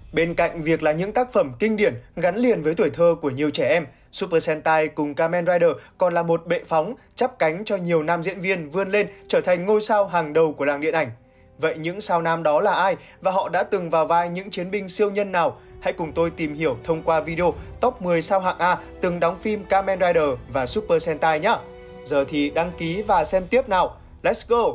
Bên cạnh việc là những tác phẩm kinh điển gắn liền với tuổi thơ của nhiều trẻ em, Super Sentai cùng Kamen Rider còn là một bệ phóng chắp cánh cho nhiều nam diễn viên vươn lên trở thành ngôi sao hàng đầu của làng điện ảnh. Vậy những sao nam đó là ai và họ đã từng vào vai những chiến binh siêu nhân nào? Hãy cùng tôi tìm hiểu thông qua video top 10 sao hạng A từng đóng phim Kamen Rider và Super Sentai nhé. Giờ thì đăng ký và xem tiếp nào. Let's go!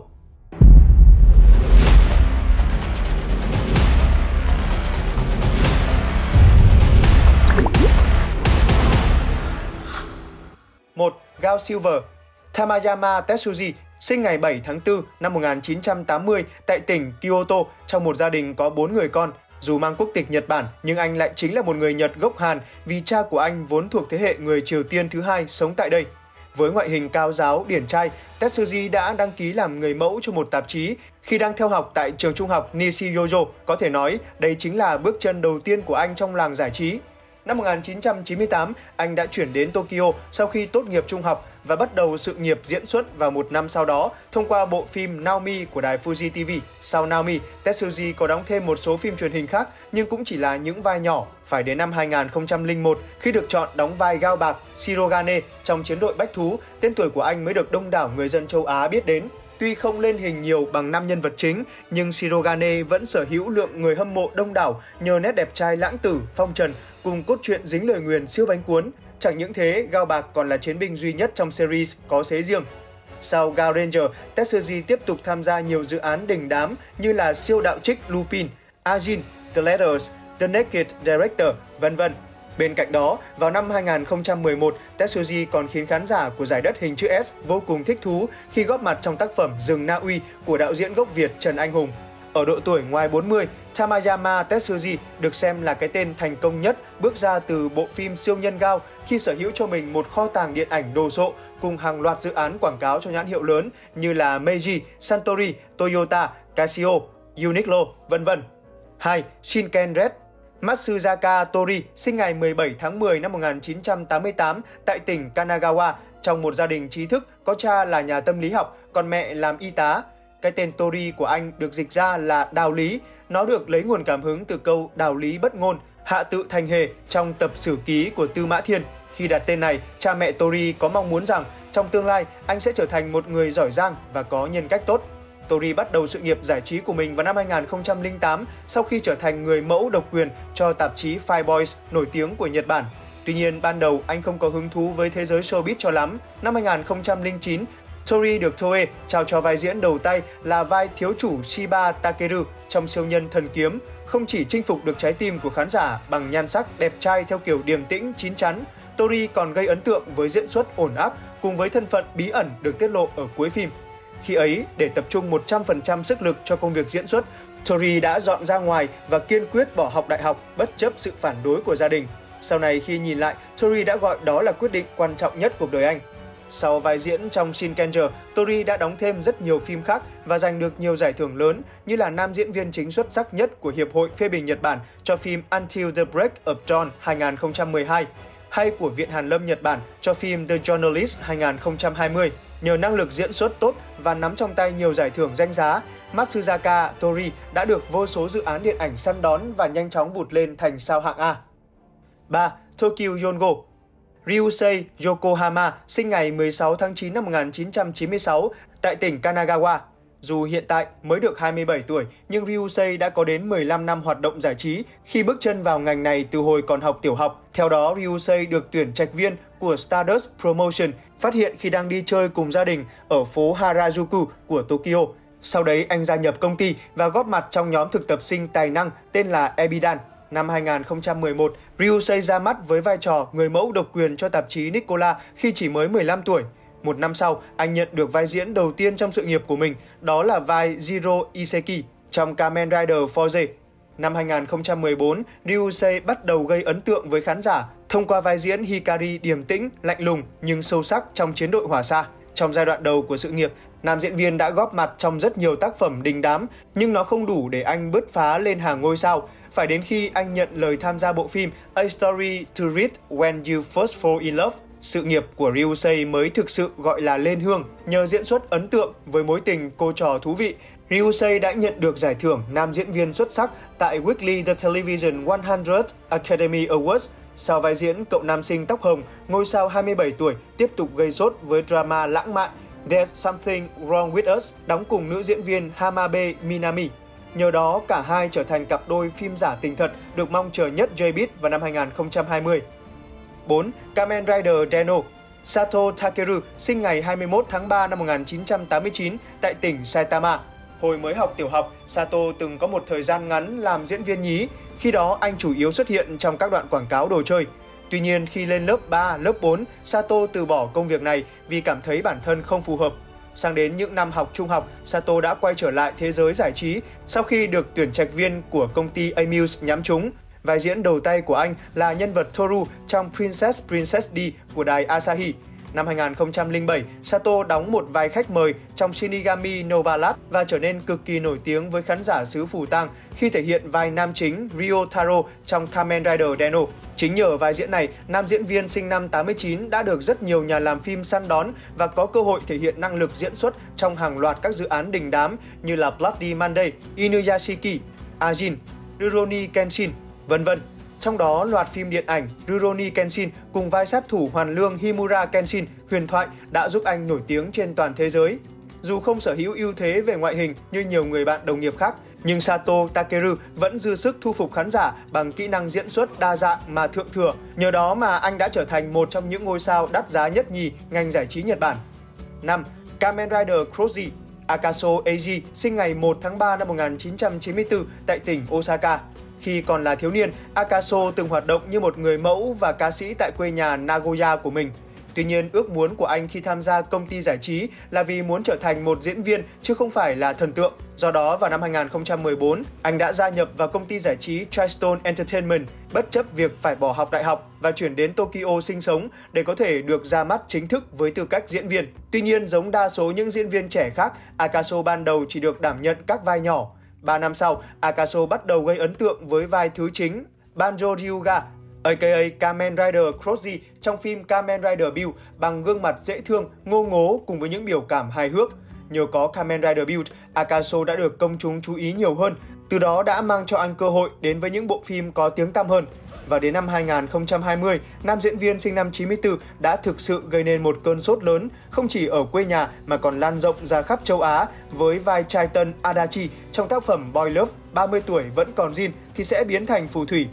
Một, Gao Silver. Tamayama Tetsuji sinh ngày 7 tháng 4 năm 1980 tại tỉnh Kyoto trong một gia đình có 4 người con. Dù mang quốc tịch Nhật Bản, nhưng anh lại chính là một người Nhật gốc Hàn vì cha của anh vốn thuộc thế hệ người Triều Tiên thứ hai sống tại đây. Với ngoại hình cao ráo, điển trai, Tetsuji đã đăng ký làm người mẫu cho một tạp chí khi đang theo học tại trường trung học Nishiyojo. Có thể nói, đây chính là bước chân đầu tiên của anh trong làng giải trí. Năm 1998, anh đã chuyển đến Tokyo sau khi tốt nghiệp trung học và bắt đầu sự nghiệp diễn xuất vào một năm sau đó thông qua bộ phim Naomi của đài Fuji TV. Sau Naomi, Tetsuji có đóng thêm một số phim truyền hình khác nhưng cũng chỉ là những vai nhỏ. Phải đến năm 2001 khi được chọn đóng vai Gao Bạc Shirogane trong Chiến đội Bách Thú, tên tuổi của anh mới được đông đảo người dân châu Á biết đến. Tuy không lên hình nhiều bằng 5 nhân vật chính, nhưng Shirogane vẫn sở hữu lượng người hâm mộ đông đảo nhờ nét đẹp trai lãng tử, phong trần cùng cốt truyện dính lời nguyền siêu bánh cuốn. Chẳng những thế, Gao Bạc còn là chiến binh duy nhất trong series có xế riêng. Sau Gao Ranger, Tetsuji tiếp tục tham gia nhiều dự án đình đám như là Siêu đạo trích Lupin, Ajin, The Letters, The Naked Director, vân vân. Bên cạnh đó, vào năm 2011, Tetsuji còn khiến khán giả của giải đất hình chữ S vô cùng thích thú khi góp mặt trong tác phẩm Rừng Na Uy của đạo diễn gốc Việt Trần Anh Hùng. Ở độ tuổi ngoài 40, Tamayama Tetsuji được xem là cái tên thành công nhất bước ra từ bộ phim siêu nhân Gao khi sở hữu cho mình một kho tàng điện ảnh đồ sộ cùng hàng loạt dự án quảng cáo cho nhãn hiệu lớn như là Meiji, Suntory, Toyota, Casio, Uniqlo, vân vân. 2. Shinken Red. Matsuzaka Tori sinh ngày 17 tháng 10 năm 1988 tại tỉnh Kanagawa trong một gia đình trí thức, có cha là nhà tâm lý học, còn mẹ làm y tá. Cái tên Tori của anh được dịch ra là đạo lý, nó được lấy nguồn cảm hứng từ câu đạo lý bất ngôn, hạ tự thành hề trong tập sử ký của Tư Mã Thiên. Khi đặt tên này, cha mẹ Tori có mong muốn rằng trong tương lai anh sẽ trở thành một người giỏi giang và có nhân cách tốt. Tori bắt đầu sự nghiệp giải trí của mình vào năm 2008 sau khi trở thành người mẫu độc quyền cho tạp chí Five Boys nổi tiếng của Nhật Bản. Tuy nhiên, ban đầu anh không có hứng thú với thế giới showbiz cho lắm. Năm 2009, Tori được Toei trao cho vai diễn đầu tay là vai thiếu chủ Shiba Takeru trong Siêu nhân Thần Kiếm. Không chỉ chinh phục được trái tim của khán giả bằng nhan sắc đẹp trai theo kiểu điềm tĩnh, chín chắn, Tori còn gây ấn tượng với diễn xuất ổn áp cùng với thân phận bí ẩn được tiết lộ ở cuối phim. Khi ấy, để tập trung 100% sức lực cho công việc diễn xuất, Tori đã dọn ra ngoài và kiên quyết bỏ học đại học bất chấp sự phản đối của gia đình. Sau này khi nhìn lại, Tori đã gọi đó là quyết định quan trọng nhất cuộc đời anh. Sau vai diễn trong Shinkenger, Tori đã đóng thêm rất nhiều phim khác và giành được nhiều giải thưởng lớn như là nam diễn viên chính xuất sắc nhất của Hiệp hội Phê bình Nhật Bản cho phim Until the Break of Dawn 2012 hay của Viện Hàn lâm Nhật Bản cho phim The Journalist 2020. Nhờ năng lực diễn xuất tốt và nắm trong tay nhiều giải thưởng danh giá, Matsuzaka Tori đã được vô số dự án điện ảnh săn đón và nhanh chóng vụt lên thành sao hạng A. 3. Tokyo Yongo. Ryusei Yokohama sinh ngày 16 tháng 9 năm 1996 tại tỉnh Kanagawa. Dù hiện tại mới được 27 tuổi, nhưng Ryusei đã có đến 15 năm hoạt động giải trí khi bước chân vào ngành này từ hồi còn học tiểu học. Theo đó, Ryusei được tuyển trạch viên của Stardust Promotion, phát hiện khi đang đi chơi cùng gia đình ở phố Harajuku của Tokyo. Sau đấy, anh gia nhập công ty và góp mặt trong nhóm thực tập sinh tài năng tên là Ebidan. Năm 2011, Ryusei ra mắt với vai trò người mẫu độc quyền cho tạp chí Nicola khi chỉ mới 15 tuổi. Một năm sau, anh nhận được vai diễn đầu tiên trong sự nghiệp của mình, đó là vai Jiro Iseki trong Kamen Rider Forze. Năm 2014, Ryusei bắt đầu gây ấn tượng với khán giả thông qua vai diễn Hikari điềm tĩnh, lạnh lùng nhưng sâu sắc trong Chiến đội Hỏa Xa. Trong giai đoạn đầu của sự nghiệp, nam diễn viên đã góp mặt trong rất nhiều tác phẩm đình đám, nhưng nó không đủ để anh bứt phá lên hàng ngôi sao. Phải đến khi anh nhận lời tham gia bộ phim A Story to Read When You First Fall in Love, sự nghiệp của Ryusei mới thực sự gọi là lên hương. Nhờ diễn xuất ấn tượng với mối tình cô trò thú vị Ryusei đã nhận được giải thưởng nam diễn viên xuất sắc tại Weekly The Television 100 Academy Awards. Sau vai diễn cậu nam sinh tóc hồng, ngôi sao 27 tuổi tiếp tục gây sốt với drama lãng mạn There's Something Wrong With Us đóng cùng nữ diễn viên Hamabe Minami. Nhờ đó, cả hai trở thành cặp đôi phim giả tình thật được mong chờ nhất J-Beat vào năm 2020. 4. Kamen Rider Deno. Sato Takeru sinh ngày 21 tháng 3 năm 1989 tại tỉnh Saitama. Hồi mới học tiểu học, Sato từng có một thời gian ngắn làm diễn viên nhí. Khi đó, anh chủ yếu xuất hiện trong các đoạn quảng cáo đồ chơi. Tuy nhiên, khi lên lớp 3, lớp 4, Sato từ bỏ công việc này vì cảm thấy bản thân không phù hợp. Sang đến những năm học trung học, Sato đã quay trở lại thế giới giải trí sau khi được tuyển trạch viên của công ty Amuse nhắm trúng. Vai diễn đầu tay của anh là nhân vật Toru trong Princess D của đài Asahi. Năm 2007, Sato đóng một vai khách mời trong Shinigami no Ballad và trở nên cực kỳ nổi tiếng với khán giả xứ Phù Tang khi thể hiện vai nam chính Ryotaro trong Kamen Rider Deno. Chính nhờ vai diễn này, nam diễn viên sinh năm 89 đã được rất nhiều nhà làm phim săn đón và có cơ hội thể hiện năng lực diễn xuất trong hàng loạt các dự án đình đám như là Bloody Monday, Inuyashiki, Ajin, Rurouni Kenshin, vân vân. Trong đó, loạt phim điện ảnh Rurouni Kenshin cùng vai sát thủ hoàn lương Himura Kenshin huyền thoại đã giúp anh nổi tiếng trên toàn thế giới. Dù không sở hữu ưu thế về ngoại hình như nhiều người bạn đồng nghiệp khác, nhưng Sato Takeru vẫn dư sức thu phục khán giả bằng kỹ năng diễn xuất đa dạng mà thượng thừa. Nhờ đó mà anh đã trở thành một trong những ngôi sao đắt giá nhất nhì ngành giải trí Nhật Bản. 5. Kamen Rider Crossy. Akaso Eiji sinh ngày 1 tháng 3 năm 1994 tại tỉnh Osaka. Khi còn là thiếu niên, Akaso từng hoạt động như một người mẫu và ca sĩ tại quê nhà Nagoya của mình. Tuy nhiên, ước muốn của anh khi tham gia công ty giải trí là vì muốn trở thành một diễn viên chứ không phải là thần tượng. Do đó, vào năm 2014, anh đã gia nhập vào công ty giải trí Triston Entertainment, bất chấp việc phải bỏ học đại học và chuyển đến Tokyo sinh sống để có thể được ra mắt chính thức với tư cách diễn viên. Tuy nhiên, giống đa số những diễn viên trẻ khác, Akaso ban đầu chỉ được đảm nhận các vai nhỏ. 3 năm sau, Akaso bắt đầu gây ấn tượng với vai thứ chính Banjo Ryuga, aka Kamen Rider Crossy trong phim Kamen Rider Build bằng gương mặt dễ thương, ngô ngố cùng với những biểu cảm hài hước. Nhờ có Kamen Rider Build, Akaso đã được công chúng chú ý nhiều hơn, từ đó đã mang cho anh cơ hội đến với những bộ phim có tiếng tăm hơn. Và đến năm 2020, nam diễn viên sinh năm 94 đã thực sự gây nên một cơn sốt lớn, không chỉ ở quê nhà mà còn lan rộng ra khắp châu Á với vai trai tân Adachi trong tác phẩm Boy Love, 30 tuổi vẫn còn zin thì sẽ biến thành phù thủy.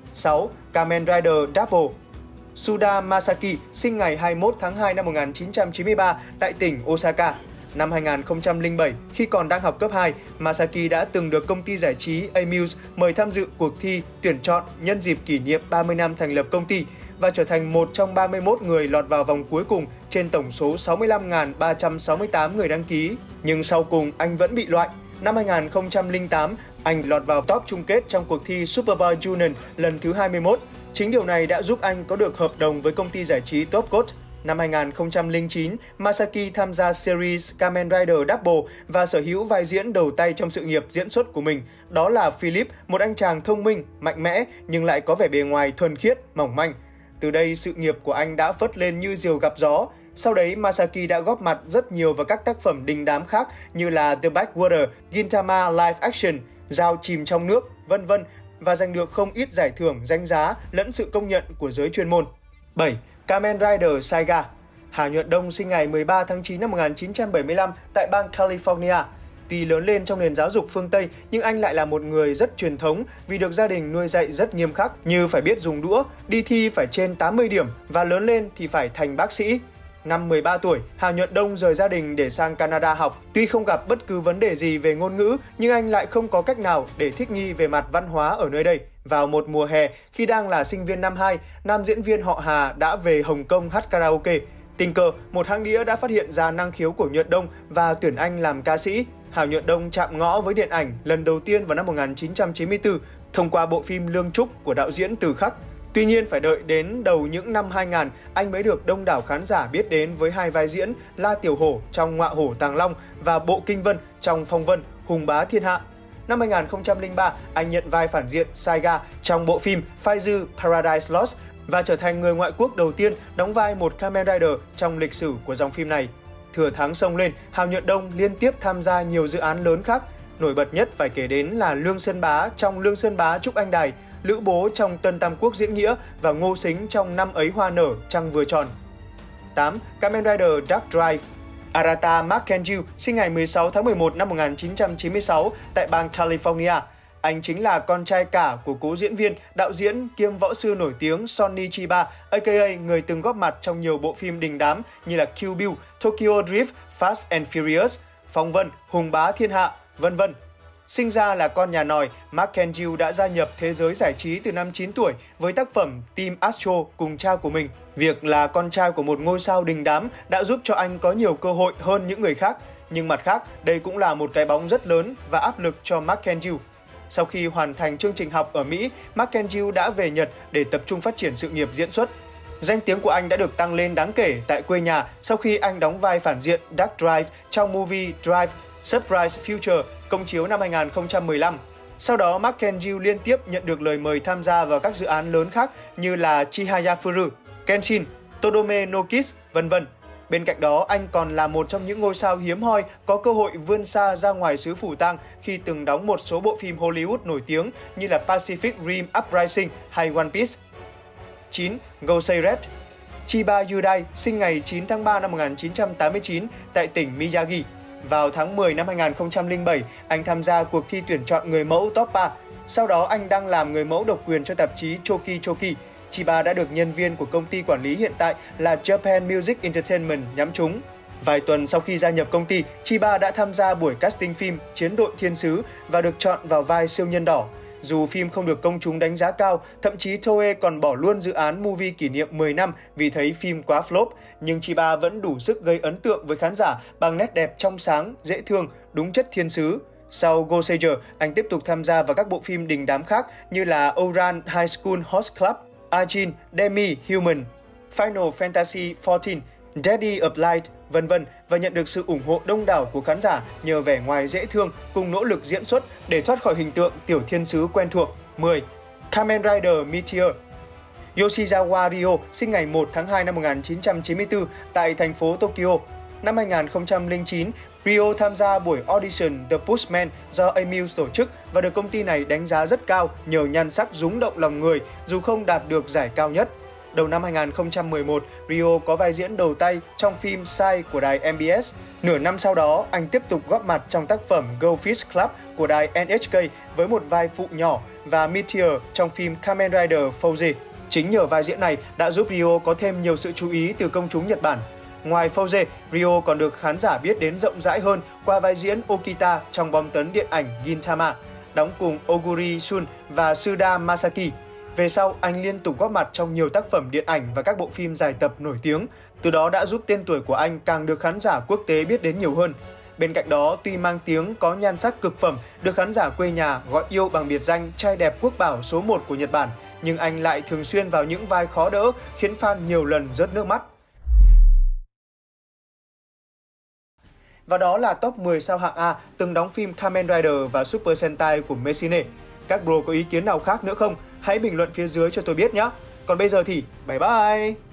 6. Kamen Rider Double. Suda Masaki sinh ngày 21 tháng 2 năm 1993 tại tỉnh Osaka. Năm 2007, khi còn đang học cấp 2, Masaki đã từng được công ty giải trí Amuse mời tham dự cuộc thi tuyển chọn nhân dịp kỷ niệm 30 năm thành lập công ty và trở thành một trong 31 người lọt vào vòng cuối cùng trên tổng số 65.368 người đăng ký. Nhưng sau cùng anh vẫn bị loại. Năm 2008, anh lọt vào top chung kết trong cuộc thi Superboy Junior lần thứ 21. Chính điều này đã giúp anh có được hợp đồng với công ty giải trí Top Coat. Năm 2009, Masaki tham gia series Kamen Rider Double và sở hữu vai diễn đầu tay trong sự nghiệp diễn xuất của mình. Đó là Philip, một anh chàng thông minh, mạnh mẽ nhưng lại có vẻ bề ngoài thuần khiết, mỏng manh. Từ đây, sự nghiệp của anh đã phất lên như diều gặp gió. Sau đấy, Masaki đã góp mặt rất nhiều vào các tác phẩm đình đám khác như là The Backwater, Gintama Live Action, Dao chìm trong nước, vân vân và giành được không ít giải thưởng danh giá lẫn sự công nhận của giới chuyên môn. 7. Kamen Rider Saiga. Hà Nhuận Đông sinh ngày 13 tháng 9 năm 1975 tại bang California. Tuy lớn lên trong nền giáo dục phương Tây, nhưng anh lại là một người rất truyền thống vì được gia đình nuôi dạy rất nghiêm khắc, như phải biết dùng đũa, đi thi phải trên 80 điểm và lớn lên thì phải thành bác sĩ. Năm 13 tuổi, Hà Nhuận Đông rời gia đình để sang Canada học. Tuy không gặp bất cứ vấn đề gì về ngôn ngữ, nhưng anh lại không có cách nào để thích nghi về mặt văn hóa ở nơi đây. Vào một mùa hè, khi đang là sinh viên năm 2, nam diễn viên họ Hà đã về Hồng Kông hát karaoke. Tình cờ, một hãng đĩa đã phát hiện ra năng khiếu của Nhuận Đông và tuyển anh làm ca sĩ. Hà Nhuận Đông chạm ngõ với điện ảnh lần đầu tiên vào năm 1994 thông qua bộ phim Lương Trúc của đạo diễn Từ Khắc. Tuy nhiên, phải đợi đến đầu những năm 2000, anh mới được đông đảo khán giả biết đến với hai vai diễn La Tiểu Hổ trong Ngọa Hổ Tàng Long và Bộ Kinh Vân trong Phong Vân, Hùng Bá Thiên Hạ. Năm 2003, anh nhận vai phản diện Saiga trong bộ phim Faizu Paradise Lost và trở thành người ngoại quốc đầu tiên đóng vai một Kamen Rider trong lịch sử của dòng phim này. Thừa thắng xông lên, Hào Nhuận Đông liên tiếp tham gia nhiều dự án lớn khác. Nổi bật nhất phải kể đến là Lương Sơn Bá trong Lương Sơn Bá Trúc Anh Đài, Lữ Bố trong Tân Tam Quốc Diễn Nghĩa và Ngô Sính trong Năm Ấy Hoa Nở, Trăng Vừa Tròn. 8. Kamen Rider Dark Drive. Arata McAndrew sinh ngày 16 tháng 11 năm 1996 tại bang California. Anh chính là con trai cả của cố diễn viên, đạo diễn kiêm võ sư nổi tiếng Sonny Chiba, aka người từng góp mặt trong nhiều bộ phim đình đám như là Kill Bill, Tokyo Drift, Fast and Furious, Phong Vân, Hùng Bá Thiên Hạ, vân vân. Sinh ra là con nhà nòi, McAndrew đã gia nhập thế giới giải trí từ năm 9 tuổi với tác phẩm Team Astro cùng cha của mình. Việc là con trai của một ngôi sao đình đám đã giúp cho anh có nhiều cơ hội hơn những người khác. Nhưng mặt khác, đây cũng là một cái bóng rất lớn và áp lực cho McAndrew. Sau khi hoàn thành chương trình học ở Mỹ, McAndrew đã về Nhật để tập trung phát triển sự nghiệp diễn xuất. Danh tiếng của anh đã được tăng lên đáng kể tại quê nhà sau khi anh đóng vai phản diện Dark Drive trong movie Drive Surprise Future công chiếu năm 2015. Sau đó, McAndrew liên tiếp nhận được lời mời tham gia vào các dự án lớn khác như là Chihaya Furu, Kenshin, Todome no Kiss, vân vân. Bên cạnh đó, anh còn là một trong những ngôi sao hiếm hoi có cơ hội vươn xa ra ngoài xứ Phủ Tang khi từng đóng một số bộ phim Hollywood nổi tiếng như là Pacific Rim Uprising hay One Piece. 9. Gosei Red. Chiba Yudai sinh ngày 9 tháng 3 năm 1989 tại tỉnh Miyagi. Vào tháng 10 năm 2007, anh tham gia cuộc thi tuyển chọn người mẫu top 3. Sau đó, anh đang làm người mẫu độc quyền cho tạp chí Choki Choki. Chiba đã được nhân viên của công ty quản lý hiện tại là Japan Music Entertainment nhắm trúng. Vài tuần sau khi gia nhập công ty, Chiba đã tham gia buổi casting phim Chiến đội Thiên sứ và được chọn vào vai siêu nhân đỏ. Dù phim không được công chúng đánh giá cao, thậm chí Toei còn bỏ luôn dự án movie kỷ niệm 10 năm vì thấy phim quá flop, nhưng Chiba vẫn đủ sức gây ấn tượng với khán giả bằng nét đẹp trong sáng, dễ thương, đúng chất thiên sứ. Sau Goseiger, anh tiếp tục tham gia vào các bộ phim đình đám khác như là Ouran High School Host Club, Ajin, Demi Human, Final Fantasy XIV, Daddy of Light, vân vân và nhận được sự ủng hộ đông đảo của khán giả nhờ vẻ ngoài dễ thương cùng nỗ lực diễn xuất để thoát khỏi hình tượng tiểu thiên sứ quen thuộc. 10. Kamen Rider Meteor. Yoshizawa Ryo sinh ngày 1 tháng 2 năm 1994 tại thành phố Tokyo. Năm 2009, Ryo tham gia buổi audition The Pushman do Amuse tổ chức và được công ty này đánh giá rất cao nhờ nhan sắc rúng động lòng người dù không đạt được giải cao nhất. Đầu năm 2011, Ryo có vai diễn đầu tay trong phim Sai của đài MBS. Nửa năm sau đó, anh tiếp tục góp mặt trong tác phẩm Go Fish Club của đài NHK với một vai phụ nhỏ và Meteor trong phim Kamen Rider Fouze. Chính nhờ vai diễn này đã giúp Ryo có thêm nhiều sự chú ý từ công chúng Nhật Bản. Ngoài Fouze, Ryo còn được khán giả biết đến rộng rãi hơn qua vai diễn Okita trong bom tấn điện ảnh Gintama, đóng cùng Oguri Shun và Suda Masaki. Về sau, anh liên tục góp mặt trong nhiều tác phẩm điện ảnh và các bộ phim dài tập nổi tiếng, từ đó đã giúp tên tuổi của anh càng được khán giả quốc tế biết đến nhiều hơn. Bên cạnh đó, tuy mang tiếng có nhan sắc cực phẩm, được khán giả quê nhà gọi yêu bằng biệt danh trai đẹp quốc bảo số 1 của Nhật Bản, nhưng anh lại thường xuyên vào những vai khó đỡ khiến fan nhiều lần rớt nước mắt. Và đó là top 10 sao hạng A từng đóng phim Kamen Rider và Super Sentai của Messine. Các bro có ý kiến nào khác nữa không? Hãy bình luận phía dưới cho tôi biết nhé. Còn bây giờ thì bye bye!